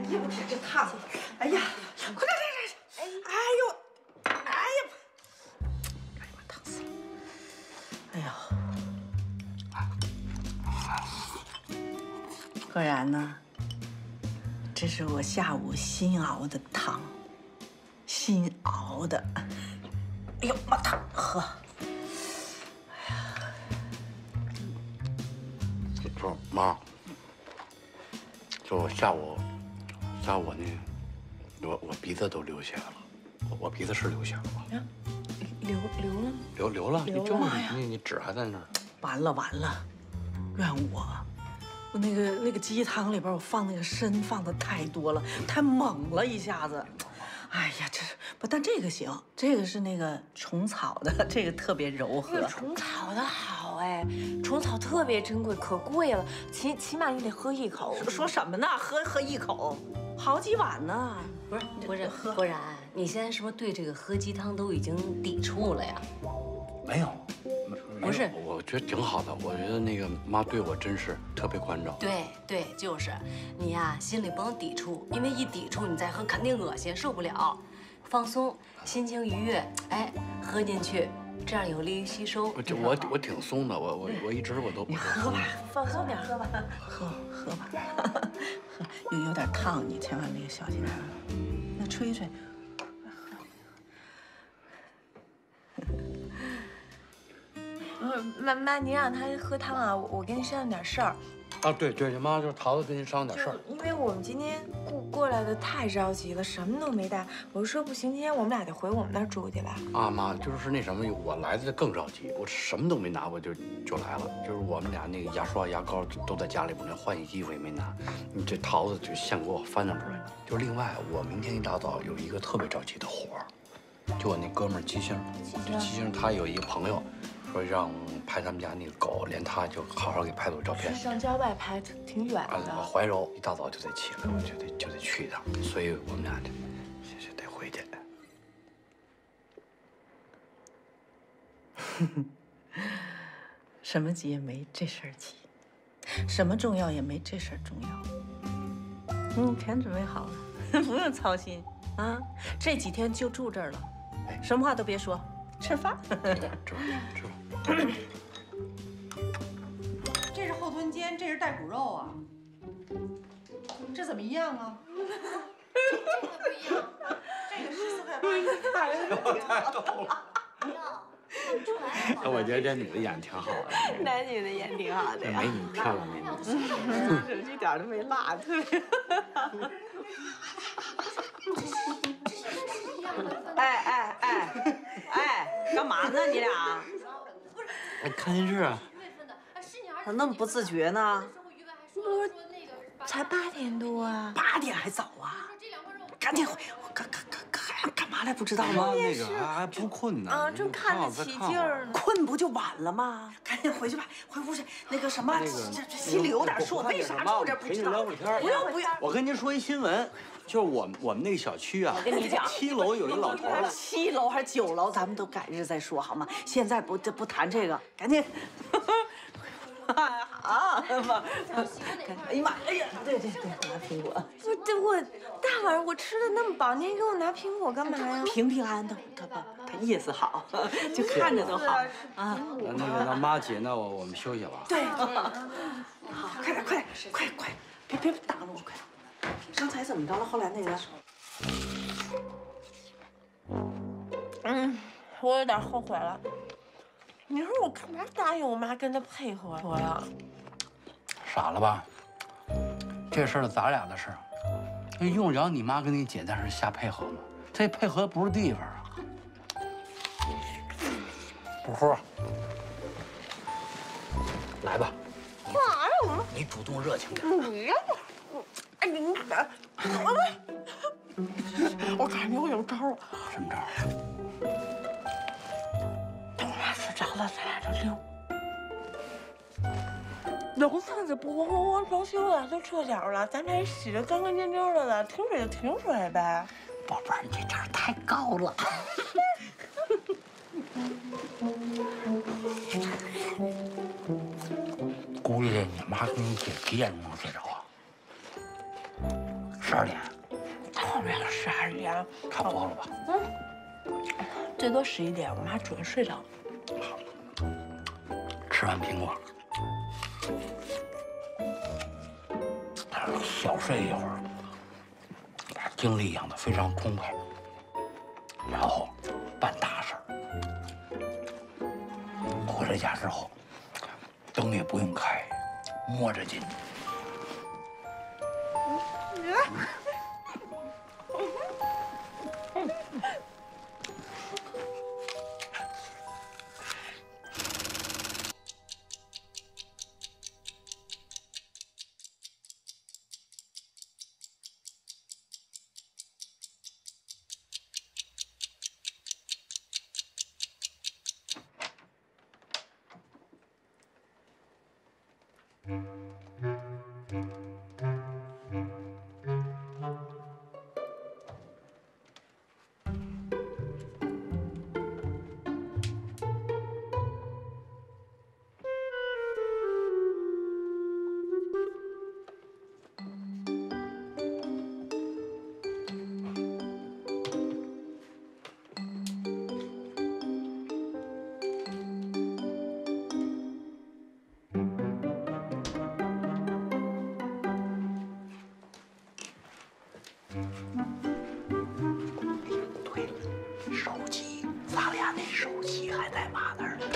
呀，这烫！哎呀，快点！哎呦，哎呀，哎呀妈，烫死了！哎呀，果然呢，这是我下午新熬的汤，新熬的。哎呦妈，烫！喝。哎呀， 说妈，就我下午那，我鼻子都流血了，我鼻子是流血了吗？流了，你纸还在那儿。 完了，怨我！我那个鸡汤里边我放那个参放的太多了，太猛了一下子。哎呀，这是不？但这个行，这个是那个虫草的，这个特别柔和。 虫草的好哎，虫草特别珍贵，可贵了，起码你得喝一口。 说什么呢？喝一口，好几碗呢。 不是，果然，你现在是不是对这个喝鸡汤都已经抵触了呀？ 没有， 不是， 我觉得挺好的。我觉得那个妈对我真是特别关照。 对，就是你呀，心里不能抵触，因为一抵触你再喝肯定恶心，受不了。放松，心情愉悦，哎，喝进去，这样有利于吸收。 我挺松的，我一直我都。 你喝吧， 放松点，喝吧。 喝吧，有点烫，你千万那个小心点。那吹。 妈，你让他喝汤啊，我跟你商量点事儿。 啊，对，妈，就是桃子跟您商量点事儿。 因为我们今天过来的太着急了，什么都没带。我就说不行，今天我们俩得回我们那儿住去吧。 啊妈，就是那什么，我来的更着急，我什么都没拿，我就来了。就是我们俩那个牙刷、牙膏都在家里边，那换洗衣服也没拿。你这桃子就现给我翻腾出来。就另外，我明天一大早有一个特别着急的活儿，就我那哥们儿吉星，这吉星他有一个朋友。说让拍他们家那个狗，连他就好好给拍组照片。 上郊外拍挺远的。 我怀柔一大早就得起来，我就得去一趟，所以我们俩就得回去。 什么急也没这事儿急，什么重要也没这事儿重要。全准备好了，不用操心啊。这几天就住这儿了，什么话都别说，吃饭。 吃。 这是后臀尖，这是带骨肉啊，这怎么一样啊？ 这个不一样， 这个14.8块8。 太逗了。我觉得这女的演挺好的， 男女的演挺好的呀。 美女漂亮美女， 一点都没落，特别。哎，干嘛呢你俩？ 看电视啊。 咋那么不自觉呢？ 不是，才8点多啊。 8点还早啊？赶紧回，干嘛来？不知道吗？ 那个还不困呢。 啊，正看得起劲儿呢。 困不就晚了吗？赶紧回去吧，回屋去。那个什么，这心里有点数，为啥住这不知道？不用。 我跟您说一新闻。就是我们那个小区啊， 我跟你讲 ，7楼有一老头儿 ，7楼还是9楼，咱们都改日再说好吗？现在不谈这个，赶紧。啊妈！哎呀妈！哎呀，对，拿苹果。 我大晚上我吃的那么饱，您给我拿苹果干嘛呀？ 平安的，他意思好，就看着都好啊。 那妈姐，那我们休息吧。 对，好，快，别挡着我，快！刚才怎么着了？后来那个， 我有点后悔了。你说我干嘛答应我妈跟他配合我呀？ 傻了吧？这事儿咱俩的事儿，用得着你妈跟你姐在这瞎配合吗？这配合不是地方啊！不喝，来吧。 干啥呀？ 你主动热情点。 不要！哎，你我感觉我有招了。 什么招？ 等我妈睡着了，咱俩就溜。楼上这不咣咣咣装修了，都撤脚了，咱俩洗得干干净净的了，停水就停水呗。 宝贝儿，你这招太高了。估计你妈跟你姐几点钟能睡着啊？ 12点， 后面12点， 差不多了吧？ 最多11点，我妈准睡着了。 吃完苹果，小睡一会儿，把精力养得非常充沛，然后办大事儿。回了家之后，灯也不用开，摸着进。对了，手机，咱俩那手机还在妈那儿呢。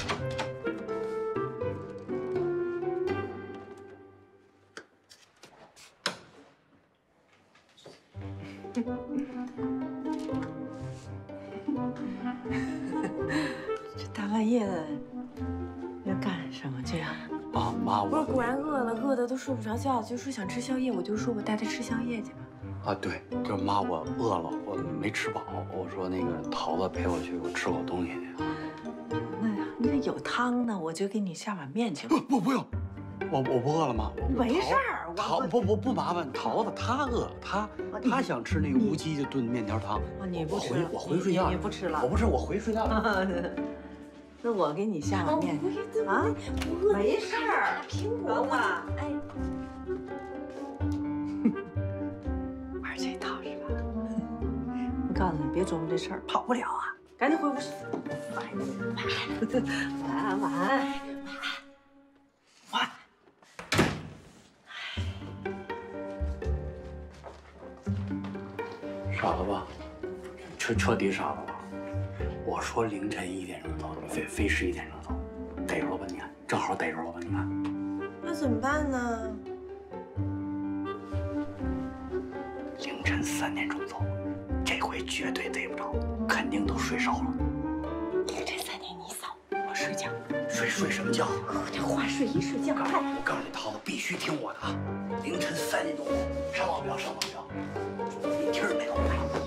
这大半夜的要干什么去啊？ 啊妈， 不是，果然饿了，饿的都睡不着觉，就说想吃宵夜，我就说我带他吃宵夜去吧。 啊，对，就是妈，我饿了，我没吃饱。我说那个桃子陪我去，我吃口东西去。 那有汤呢，我就给你下碗面去吧。 不用，我不饿了，妈。 没事儿， 不麻烦。桃子她饿，她想吃那个无鸡的炖面条汤。 你不吃了？ 我回睡觉。 你不吃了？ 我不吃，我回睡觉。 那我给你下碗面啊，没事儿， 苹果吧？ 哎， 玩这一套是吧？我告诉你，别琢磨这事儿，跑不了啊！赶紧回屋去。晚安，晚安。 傻了吧？彻底傻了吧？我说凌晨1点钟走，非11点钟走，逮着了吧？你看，正好逮着了吧？你看， 那怎么办呢？ 凌晨3点钟走，这回绝对逮不着，肯定都睡着了。 凌晨3点你扫，我睡觉。 睡什么觉？ 我这话睡一睡觉，快！ 我告诉你，桃子必须听我的啊！凌晨3点钟上网标，上网标，一听儿没有。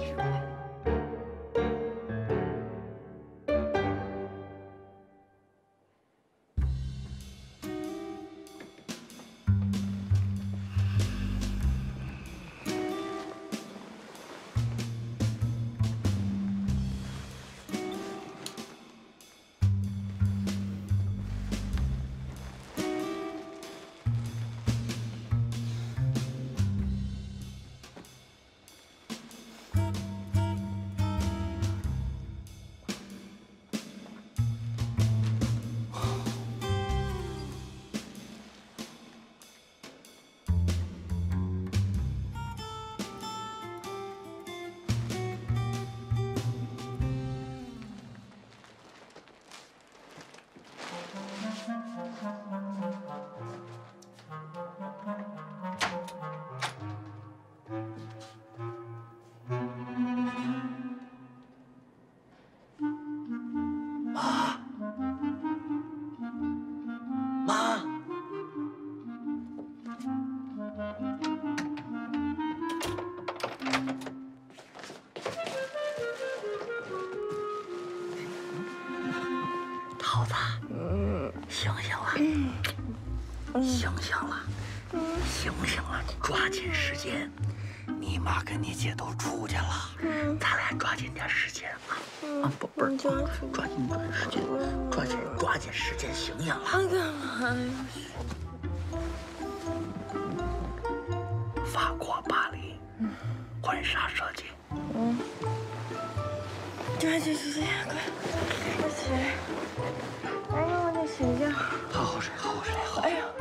醒醒了，醒醒了，醒醒了！抓紧时间，你妈跟你姐都出去了，咱俩抓紧点时间啊！宝贝儿，抓紧时间，抓紧时间，醒醒了！ 干嘛呀？ 法国巴黎婚纱设计。 对，快起来！哎呀，我得睡觉。 好好睡，好好睡，好。 哎呀。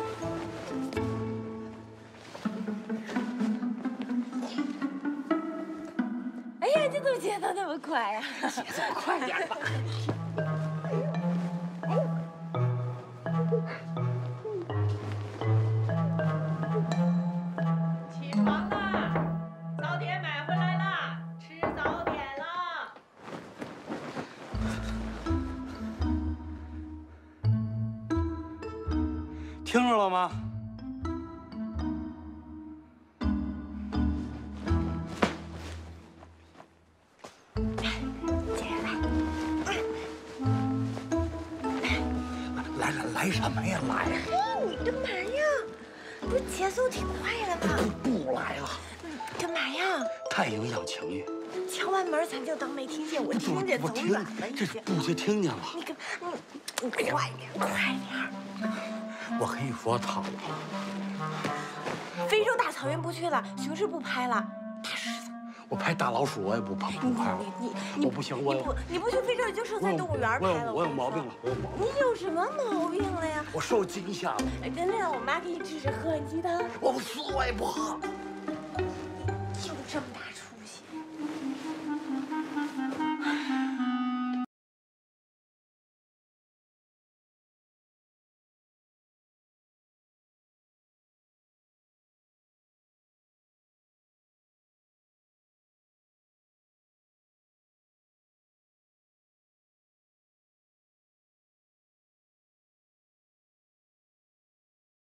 哎呀，这怎么节奏那么快呀？ 节奏快点吧。 起床啦！早点买回来啦，吃早点啦。 听着了吗？来什么呀？来！ 你干嘛呀？不是节奏挺快的吗？ 不来了， 干嘛呀？ 太影响情绪。 敲完门咱就当没听见，我听见走远了已这经。 不就听见了？ 你快点，快点！ 我跟你说，涛子， 非洲大草原不去了，熊市不拍了，大狮子。 我拍大老鼠我也不拍了。我不行， 你不去非洲研究社在动物园拍了？ 我有毛病了，我有毛病。 你有什么毛病了呀？ 我受惊吓了。 哎，真的，我妈给你治治喝鸡汤。 我不吃，我也不喝。 就这么大出